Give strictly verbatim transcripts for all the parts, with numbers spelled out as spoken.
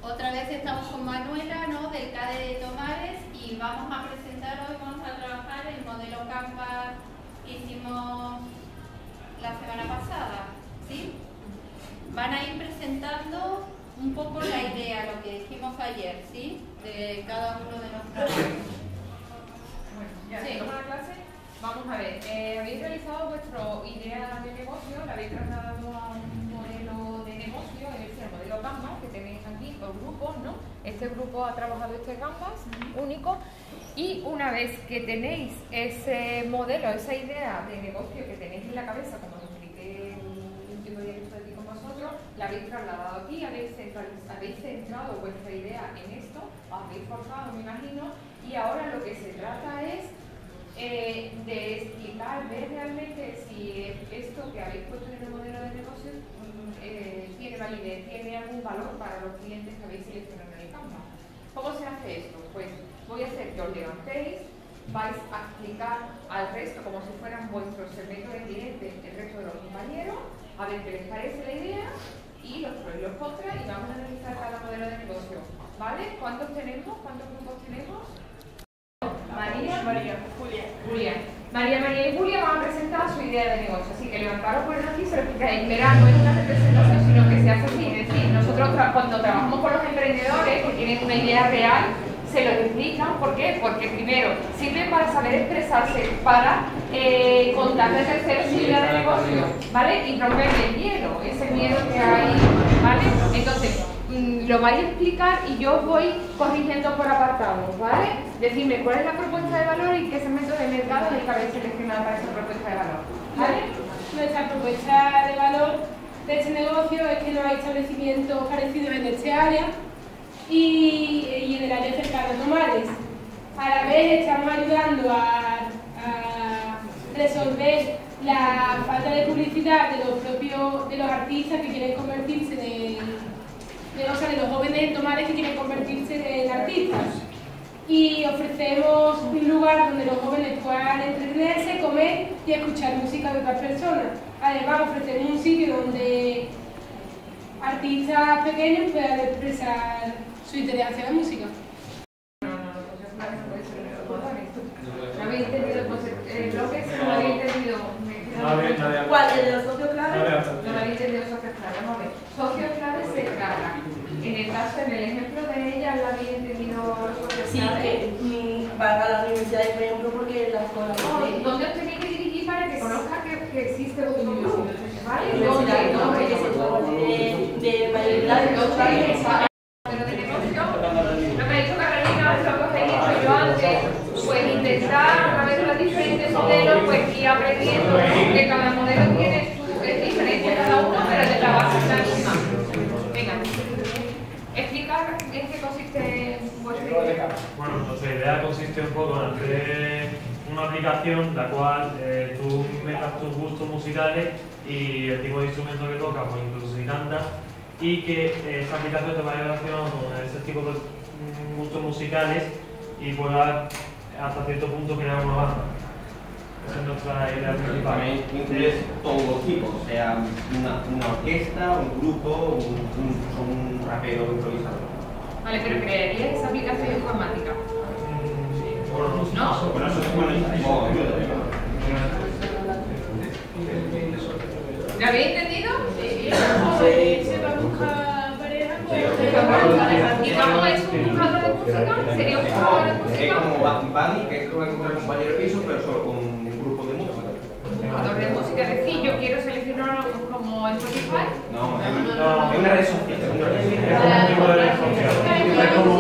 Otra vez estamos con Manuela, ¿no?, del C A D de Tomares, y vamos a presentar hoy, vamos a trabajar el modelo Canvas que hicimos la semana pasada, ¿sí? Van a ir presentando un poco la idea, lo que dijimos ayer, ¿sí?, de cada uno de los trabajos. Bueno, ya sí. ¿Estamos en la clase? Vamos a ver, eh, habéis realizado vuestra idea de negocio, la habéis trasladado a un modelo de negocio, es decir, el modelo Canvas, que tenéis aquí por grupos, ¿no? Este grupo ha trabajado este Canvas uh-huh. único, y una vez que tenéis ese modelo, esa idea de negocio que tenéis en la cabeza, como os expliqué el último día que estoy aquí con vosotros, la habéis trasladado aquí, habéis, habéis centrado vuestra idea en esto, os habéis forzado, me imagino, y ahora lo que se trata es Eh, de explicar, ver realmente si esto que habéis puesto en el modelo de negocio eh, tiene validez, tiene algún valor para los clientes que habéis seleccionado en el Canvas. ¿Cómo se hace esto? Pues voy a hacer que os levantéis, vais a explicar al resto como si fueran vuestros segmentos de clientes, el resto de los compañeros, a ver qué les parece la idea y los pros y los contras, y vamos a analizar cada modelo de negocio. ¿Vale? ¿Cuántos tenemos? ¿Cuántos grupos tenemos? María, María, Julia. Julia. María, María y Julia van a presentar su idea de negocio, así que levantaros por aquí y se lo explicáis. Verán, no es una representación, sino que se hace así. Es decir, nosotros tra cuando trabajamos con los emprendedores que tienen una idea real, se lo explican. ¿Por qué? Porque primero, sirve para saber expresarse, para eh, contarle a terceros su idea de negocio, ¿vale? Y romper el miedo, ese miedo que hay, ¿vale? Entonces, lo vais a explicar y yo os voy corrigiendo por apartados, ¿vale? Decidme cuál es la propuesta de valor y qué segmento de mercado es el que habéis seleccionado para esa propuesta de valor, ¿vale? Nuestra propuesta de valor de este negocio es que no hay establecimientos parecidos en este área y, y en el área cercana a Tomares. A la vez estamos ayudando a, a resolver la falta de publicidad de los propios de los artistas que quieren convertirse en De, o sea, de los jóvenes en Tomares que quieren convertirse en artistas, y ofrecemos un lugar donde los jóvenes puedan entretenerse, comer y escuchar música de otras personas. Además, ofrecemos un sitio donde artistas pequeños puedan expresar su interés hacia la música. No, no, no, pues yo creo que puede ser el ¿No habéis entendido el bloque? ¿No lo habéis entendido? ¿Cuál? ¿El de los socios claves? No lo habéis entendido socios claves. Vamos a ver. Socios claves se trata. En el caso, en el ejemplo de ella, ¿la habéis entendido los socios sí, claves? Sí, que mmm, van a las universidades, por ejemplo, porque las cosas... No, ¿dónde os tenéis que dirigir para que conozca que, que existe vuestro grupo? ¿Vale? ¿Dónde? ¿No? Que se trata de, de mayoría de los claves. Pero de negocio, lo que ha dicho Carolina, lo que os he dicho yo antes, pues intentar a través de los diferentes modelos, pues ir aprendiendo que cada modelo tiene su es diferente cada uno, pero de la base es la misma. Venga, explicar en qué consiste vuestra idea. Bueno, nuestra idea consiste un poco en hacer una aplicación la cual eh, tú metas tus gustos musicales y el tipo de instrumento que tocas, o incluso si cantas, y que eh, esa aplicación te vaya relacionado con ese tipo de gustos musicales y pueda hasta cierto punto crear una banda. Esa es nuestra idea principal. También incluyes todos los tipos, o sea, una, una orquesta, un grupo, un, un, un rapero improvisador. Vale, pero ¿crearías esa aplicación informática? Mm, bueno, ¿No? Bueno, eso es bueno, como ayuda. ¿Lo habéis entendido? Sí. Se va a buscar pareja. ¿Y cómo es un buscador de música? ¿Sería un buscador de música? Es como Buddy, que es como encontrar un compañero de piso, pero solo con un grupo de música. Buscador de música, es decir, yo quiero seleccionarlo como Spotify. No, es una red social. Es una red social. Es un tipo de red social. Es como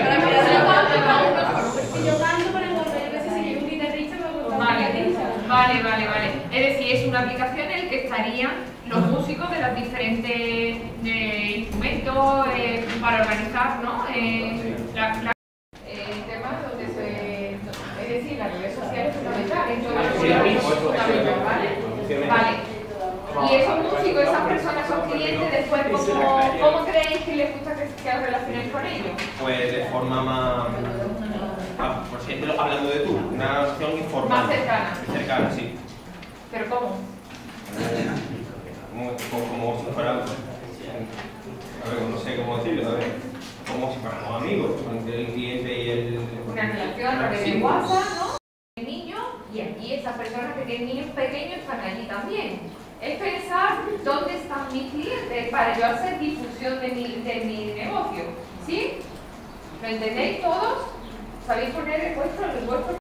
Yo canto para encontrar, yo sé si quiero un guitarrista, pero Vale, vale, vale. Es decir, es una aplicación en la que estarían los músicos de los diferentes eh, instrumentos eh, para organizar, ¿no? Eh, la, la, eh, temas donde se... Es decir, las redes sociales fundamentales, fundamental, ¿vale? Vale. Y esos músicos, esas personas, esos clientes, después, ¿cómo, cómo creéis que les gusta que, que os relacionéis con ellos? Pues de forma más... Ah, por ejemplo, hablando de tú, una relación informal. Más cercana. Cercana, sí. ¿Pero cómo? Como, como, como si fuera... A ver, no sé cómo decirlo, a ver. estas personas que tienen niños pequeños están allí también. Es pensar dónde están mis clientes para yo hacer difusión de mi, de mi negocio. ¿Sí? ¿Lo entendéis todos? ¿Sabéis poner el vuestro, el vuestro